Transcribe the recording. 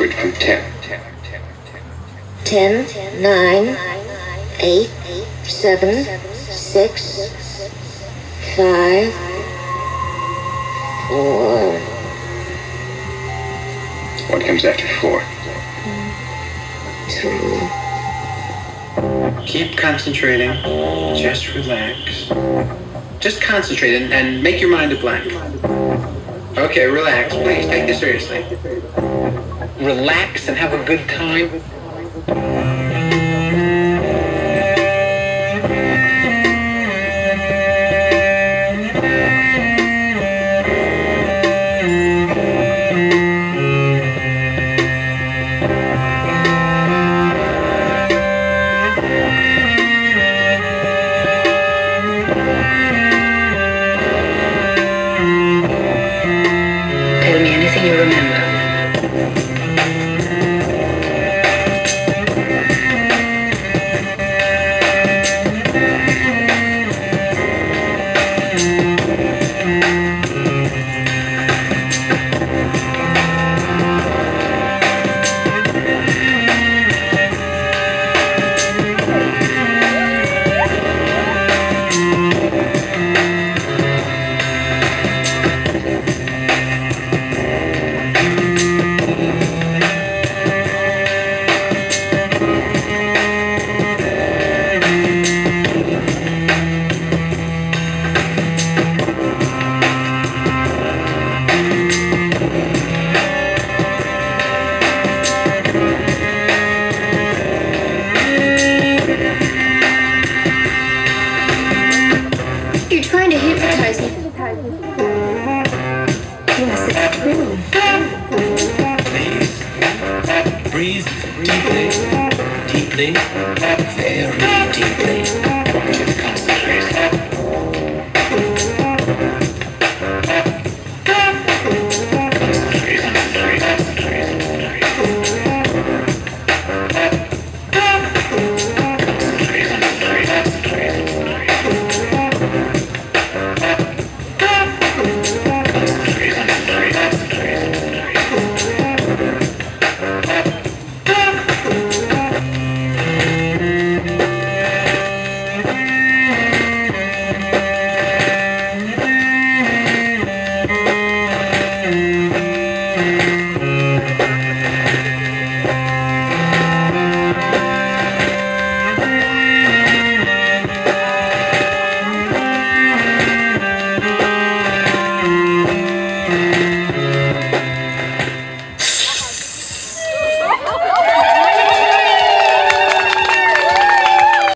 backward from 10. 10, 9, 8, 7, 6, 5, 4. What comes after 4? 2. Keep concentrating. Just relax. Just concentrate and make your mind a blank. Okay, relax. Please take this seriously. Relax and have a good time. Tell me anything you remember. You're trying to hypnotize me. Yes, it's true. Please breathe deeply, deeply, very deeply.